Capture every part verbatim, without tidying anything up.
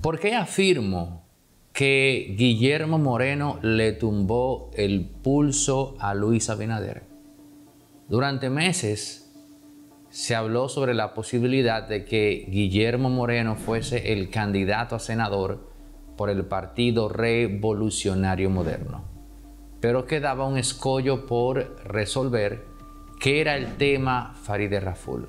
¿Por qué afirmo que Guillermo Moreno le tumbó el pulso a Luis Abinader? Durante meses se habló sobre la posibilidad de que Guillermo Moreno fuese el candidato a senador por el Partido Revolucionario Moderno. Pero quedaba un escollo por resolver, que era el tema Farideh Raful.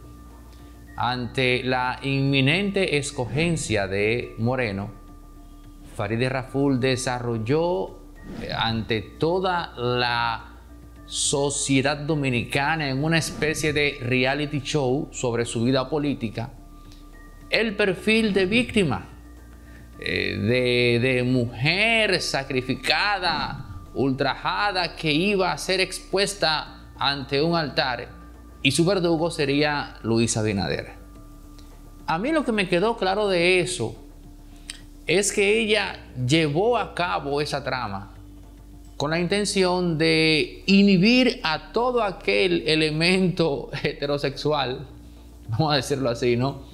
Ante la inminente escogencia de Moreno, Farideh Raful desarrolló ante toda la sociedad dominicana, en una especie de reality show sobre su vida política, el perfil de víctima, eh, de, de mujer sacrificada, ultrajada, que iba a ser expuesta ante un altar, y su verdugo sería Luis Abinader. A mí lo que me quedó claro de eso es que ella llevó a cabo esa trama con la intención de inhibir a todo aquel elemento heterosexual, vamos a decirlo así, ¿no?,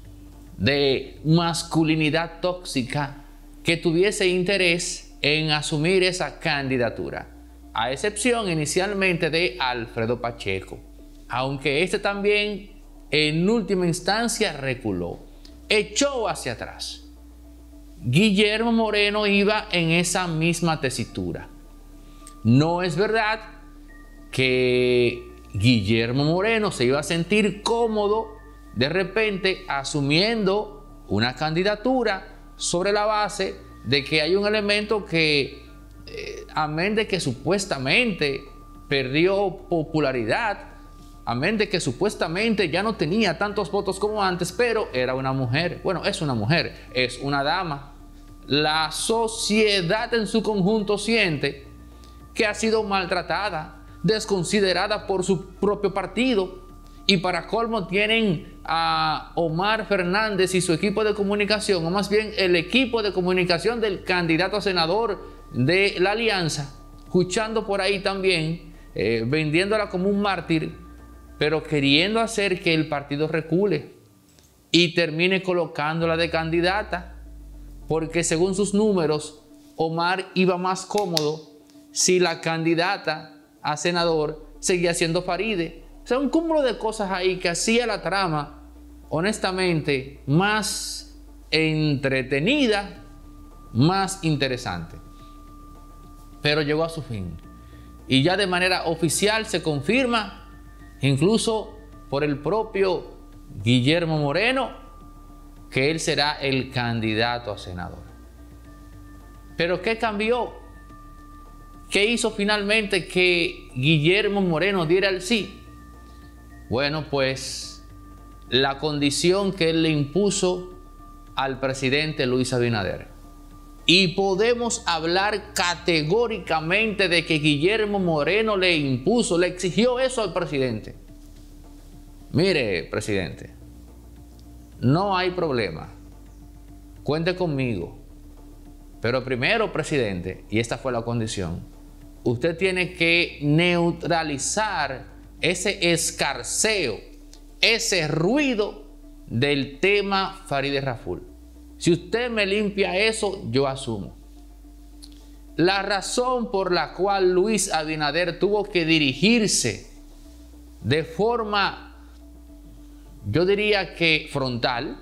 de masculinidad tóxica que tuviese interés en asumir esa candidatura, a excepción inicialmente de Alfredo Pacheco, aunque este también en última instancia reculó, echó hacia atrás. Guillermo Moreno iba en esa misma tesitura. No es verdad que Guillermo Moreno se iba a sentir cómodo de repente asumiendo una candidatura sobre la base de que hay un elemento que, eh, amén de que supuestamente perdió popularidad, amén de que supuestamente ya no tenía tantos votos como antes, pero era una mujer. Bueno, es una mujer, es una dama. La sociedad en su conjunto siente que ha sido maltratada, desconsiderada por su propio partido, y para colmo tienen a Omar Fernández y su equipo de comunicación, o más bien el equipo de comunicación del candidato a senador de la alianza, escuchando por ahí también, eh, vendiéndola como un mártir, pero queriendo hacer que el partido recule y termine colocándola de candidata, porque según sus números, Omar iba más cómodo si la candidata a senador seguía siendo Farideh. O sea, un cúmulo de cosas ahí que hacía la trama, honestamente, más entretenida, más interesante. Pero llegó a su fin. Y ya de manera oficial se confirma, incluso por el propio Guillermo Moreno, que él será el candidato a senador. ¿Pero qué cambió? ¿Qué hizo finalmente que Guillermo Moreno diera el sí? Bueno, pues la condición que él le impuso al presidente Luis Abinader. Y podemos hablar categóricamente de que Guillermo Moreno le impuso, le exigió eso al presidente. Mire, presidente, no hay problema. Cuente conmigo. Pero primero, presidente, y esta fue la condición, usted tiene que neutralizar ese escarceo, ese ruido del tema Farideh Raful. Si usted me limpia eso, yo asumo. La razón por la cual Luis Abinader tuvo que dirigirse de forma, yo diría que frontal,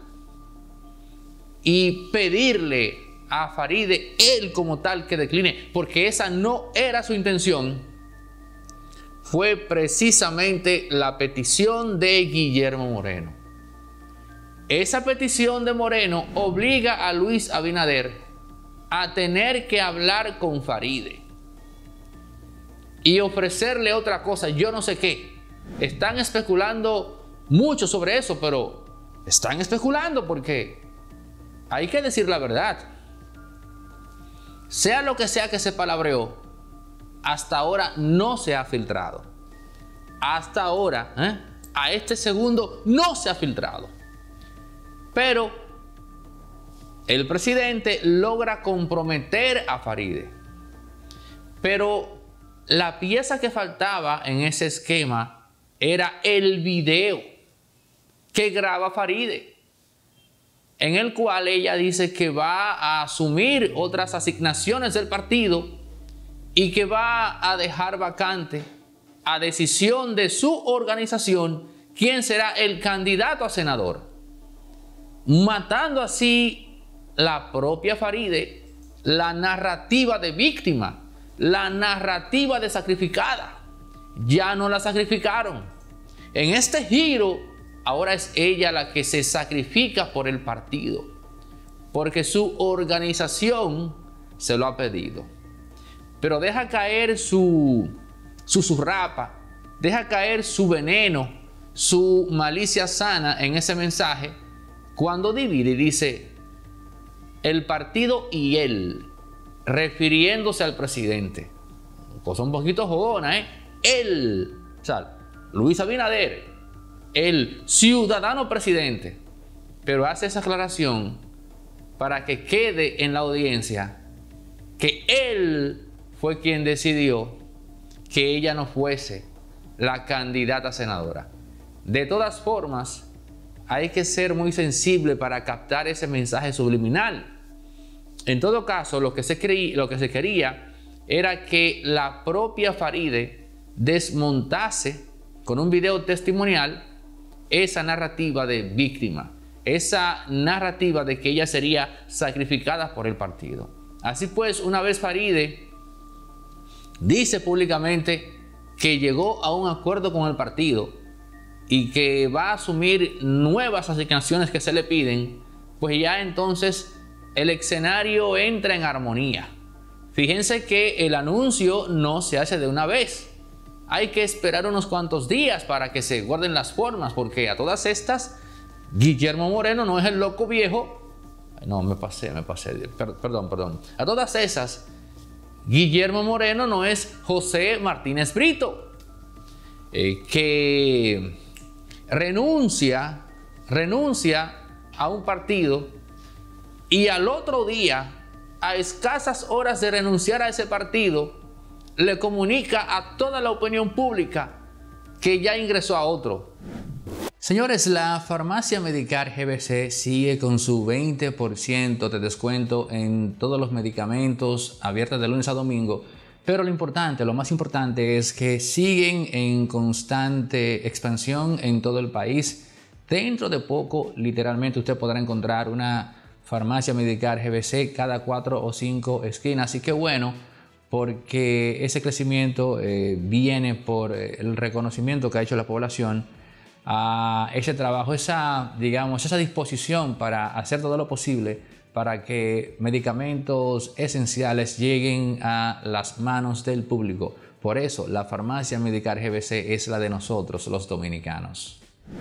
y pedirle a Farideh, él como tal, que decline, porque esa no era su intención, fue precisamente la petición de Guillermo Moreno. Esa petición de Moreno obliga a Luis Abinader a tener que hablar con Farideh y ofrecerle otra cosa, yo no sé qué. Están especulando mucho sobre eso, pero están especulando porque hay que decir la verdad. Sea lo que sea que se palabreó, hasta ahora no se ha filtrado. Hasta ahora, ¿eh? a este segundo, no se ha filtrado. Pero el presidente logra comprometer a Farideh. Pero la pieza que faltaba en ese esquema era el video que graba Farideh. en el cual ella dice que va a asumir otras asignaciones del partido y que va a dejar vacante a decisión de su organización quién será el candidato a senador, matando así la propia Faride, la narrativa de víctima, la narrativa de sacrificada. Ya no la sacrificaron. En este giro, ahora es ella la que se sacrifica por el partido, porque su organización se lo ha pedido. Pero deja caer su, su zurrapa, deja caer su veneno, su malicia sana en ese mensaje, cuando divide y dice, el partido y él, refiriéndose al presidente. Cosa un poquito jodona, ¿eh? Él, o sea, Luis Abinader, el ciudadano presidente, pero hace esa aclaración para que quede en la audiencia que él fue quien decidió que ella no fuese la candidata a senadora. De todas formas, hay que ser muy sensible para captar ese mensaje subliminal. En todo caso, lo que se, creí, lo que se quería era que la propia Faride desmontase con un video testimonial esa narrativa de víctima, esa narrativa de que ella sería sacrificada por el partido. Así pues, una vez Faride dice públicamente que llegó a un acuerdo con el partido y que va a asumir nuevas asignaciones que se le piden, pues ya entonces el escenario entra en armonía. Fíjense que el anuncio no se hace de una vez. Hay que esperar unos cuantos días para que se guarden las formas, porque a todas estas, Guillermo Moreno no es el loco viejo. No, me pasé, me pasé. Perdón, perdón. A todas esas, Guillermo Moreno no es José Martínez Brito, eh, que renuncia, renuncia a un partido y al otro día, a escasas horas de renunciar a ese partido, le comunica a toda la opinión pública que ya ingresó a otro. Señores, la farmacia Medicar G B C sigue con su veinte por ciento de descuento en todos los medicamentos, abiertas de lunes a domingo. Pero lo importante, lo más importante es que siguen en constante expansión en todo el país. Dentro de poco, literalmente, usted podrá encontrar una farmacia Medicar G B C cada cuatro o cinco esquinas. Así que bueno, porque ese crecimiento eh, viene por el reconocimiento que ha hecho la población a ese trabajo, esa, digamos, esa disposición para hacer todo lo posible para que medicamentos esenciales lleguen a las manos del público. Por eso, la farmacia Medicar G B C es la de nosotros, los dominicanos.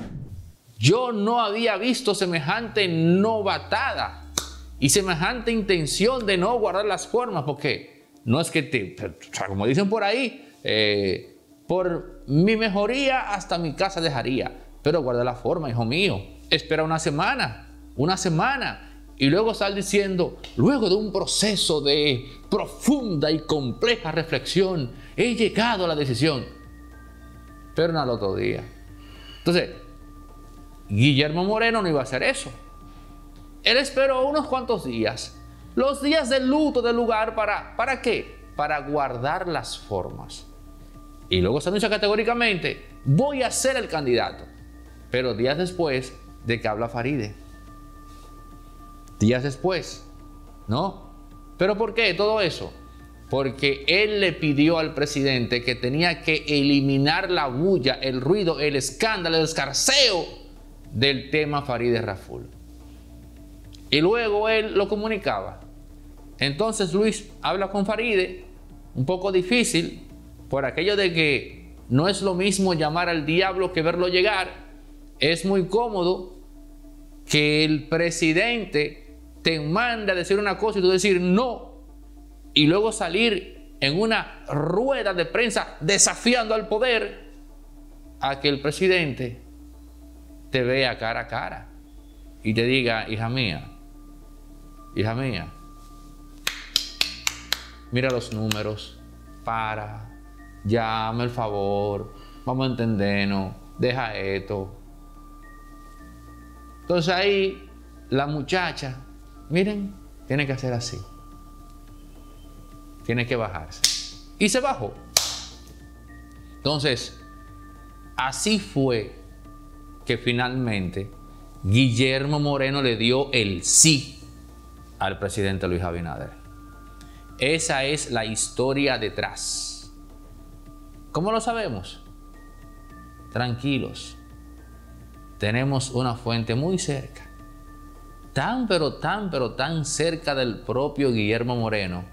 Yo no había visto semejante novatada y semejante intención de no guardar las formas, porque no es que te, o sea, como dicen por ahí, eh, por mi mejoría hasta mi casa dejaría, pero guarda la forma, hijo mío. Espera una semana, una semana, y luego sal diciendo, luego de un proceso de profunda y compleja reflexión, he llegado a la decisión. Pero no al otro día. Entonces, Guillermo Moreno no iba a hacer eso. Él esperó unos cuantos días, los días de luto del lugar, ¿para, ¿para qué? Para guardar las formas. Y luego se anuncia categóricamente, voy a ser el candidato. Pero días después de que habla Faride. Días después, ¿no? ¿Pero por qué todo eso? Porque él le pidió al presidente que tenía que eliminar la bulla, el ruido, el escándalo, el escarceo del tema Faride Raful. Y luego él lo comunicaba. Entonces Luis habla con Faride, un poco difícil, por aquello de que no es lo mismo llamar al diablo que verlo llegar. Es muy cómodo que el presidente te mande a decir una cosa y tú decir no, y luego salir en una rueda de prensa desafiando al poder, a que el presidente te vea cara a cara y te diga, hija mía, hija mía, mira los números, para, llame el favor, vamos a entendernos, deja esto. Entonces ahí la muchacha, miren, tiene que hacer así. Tiene que bajarse. Y se bajó. Entonces, así fue que finalmente Guillermo Moreno le dio el sí al presidente Luis Abinader. Esa es la historia detrás. ¿Cómo lo sabemos? Tranquilos. Tenemos una fuente muy cerca. Tan, pero tan, pero tan cerca del propio Guillermo Moreno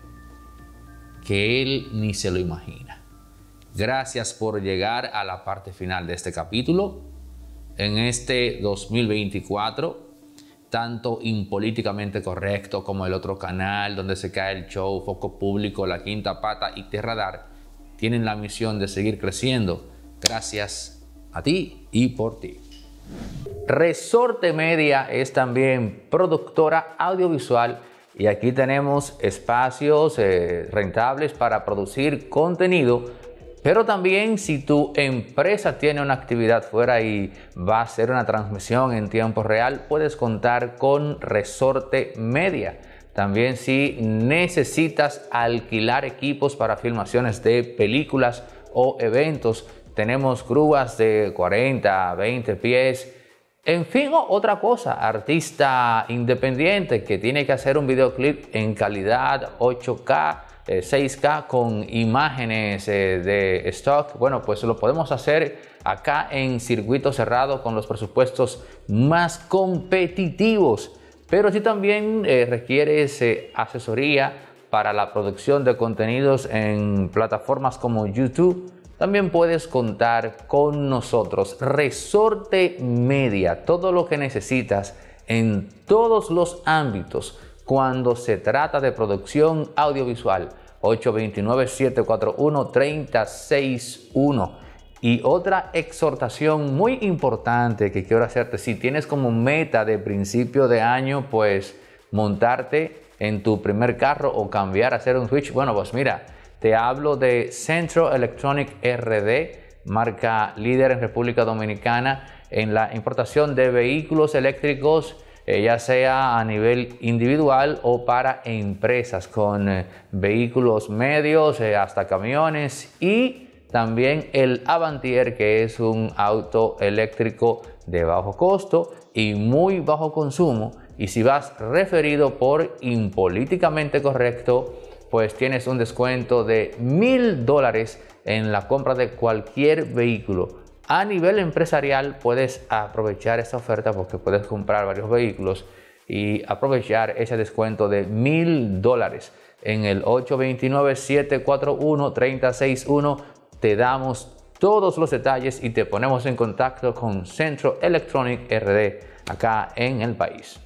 que él ni se lo imagina. Gracias por llegar a la parte final de este capítulo. En este dos mil veinticuatro, tanto Impolíticamente Correcto como el otro canal donde se cae el show, Foco Público, La Quinta Pata y T-Radar tienen la misión de seguir creciendo. Gracias a ti y por ti. Resorte Media es también productora audiovisual y aquí tenemos espacios eh, rentables para producir contenido, pero también si tu empresa tiene una actividad fuera y va a hacer una transmisión en tiempo real, puedes contar con Resorte Media. También si necesitas alquilar equipos para filmaciones de películas o eventos, tenemos grúas de cuarenta, veinte pies. En fin, otra cosa, artista independiente que tiene que hacer un videoclip en calidad ocho K, eh, seis K con imágenes eh, de stock, bueno, pues lo podemos hacer acá en circuito cerrado con los presupuestos más competitivos. Pero si también eh, requieres eh, asesoría para la producción de contenidos en plataformas como YouTube, también puedes contar con nosotros. Resorte Media, todo lo que necesitas en todos los ámbitos cuando se trata de producción audiovisual. ocho dos nueve, siete cuatro uno, tres cero seis uno. Y otra exhortación muy importante que quiero hacerte, si tienes como meta de principio de año, pues montarte en tu primer carro o cambiar a hacer un switch, bueno, pues mira, te hablo de Centro Electronic R D, marca líder en República Dominicana en la importación de vehículos eléctricos, eh, ya sea a nivel individual o para empresas, con eh, vehículos medios eh, hasta camiones, y también el Avantier, que es un auto eléctrico de bajo costo y muy bajo consumo. Y si vas referido por Impolíticamente Correcto, pues tienes un descuento de mil dólares en la compra de cualquier vehículo. A nivel empresarial puedes aprovechar esta oferta porque puedes comprar varios vehículos y aprovechar ese descuento de mil dólares. En el ocho dos nueve, siete cuatro uno, tres cero seis uno te damos todos los detalles y te ponemos en contacto con Centro Electronic R D acá en el país.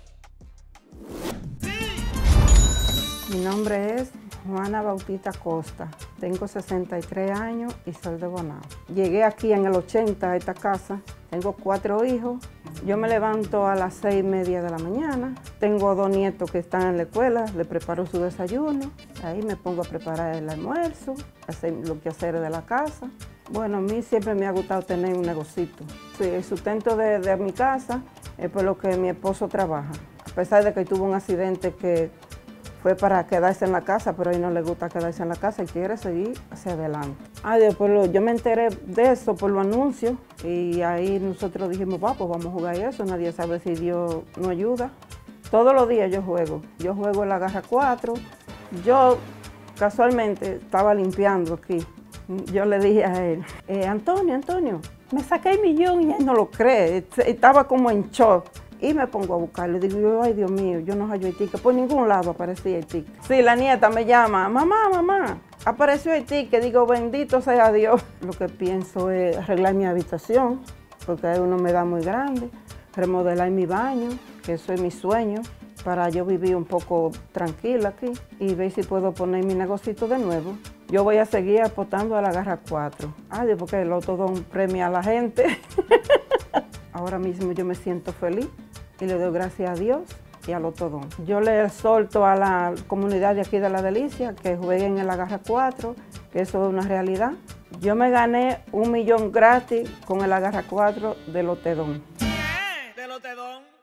Mi nombre es Juana Bautista Costa, tengo sesenta y tres años y soy de Bonao. Llegué aquí en el ochenta a esta casa, tengo cuatro hijos, yo me levanto a las seis y media de la mañana, tengo dos nietos que están en la escuela, les preparo su desayuno, ahí me pongo a preparar el almuerzo, hacer los quehaceres de la casa. Bueno, a mí siempre me ha gustado tener un negocito. Sí, el sustento de, de mi casa es por lo que mi esposo trabaja, a pesar de que tuvo un accidente que fue para quedarse en la casa, pero a él no le gusta quedarse en la casa y quiere seguir hacia adelante. Ah, después lo, yo me enteré de eso por los anuncios y ahí nosotros dijimos, va, pues vamos a jugar eso, nadie sabe si Dios nos ayuda. Todos los días yo juego, yo juego en la garra cuatro. Yo casualmente estaba limpiando aquí. Yo le dije a él, eh, Antonio, Antonio, me saqué el millón y él no lo cree, estaba como en shock. Y me pongo a buscarlo. Digo yo, ay Dios mío, yo no hallo el ticket. Por ningún lado aparecía el ticket. Sí, la nieta me llama, mamá, mamá, apareció el ticket. Digo, bendito sea Dios. Lo que pienso es arreglar mi habitación, porque hay una humedad muy grande. Remodelar mi baño, que eso es mi sueño, para yo vivir un poco tranquila aquí y ver si puedo poner mi negocito de nuevo. Yo voy a seguir apostando a la garra cuatro. Ay, porque el Lotodón premia a la gente. Ahora mismo yo me siento feliz y le doy gracias a Dios y al Lotodón. Yo le exhorto a la comunidad de aquí de La Delicia que jueguen en la garra cuatro, que eso es una realidad. Yo me gané un millón gratis con el agarra cuatro de Lotedón. ¿De Lotedón?